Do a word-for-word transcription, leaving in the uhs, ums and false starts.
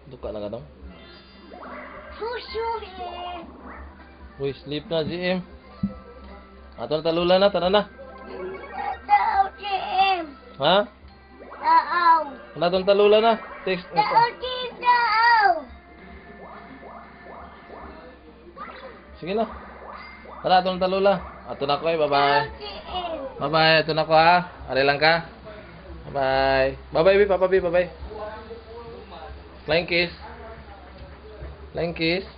Duka na ka dong. Susu eh. Uy, sleep na, G M. Ato na talula na, tara na. Tao G M. Ha? Tao. Ano ato na talula na? Text. Tao G M. Tao. Sige na. Tara, ato na talula. Ato na ko eh, bye-bye. Tao G M. Bye-bye, ato na ko ha. Ari lang ka. Bye-bye. Bye-bye, Bi, Papa Bi, bye-bye. Flying kiss. Flying kiss.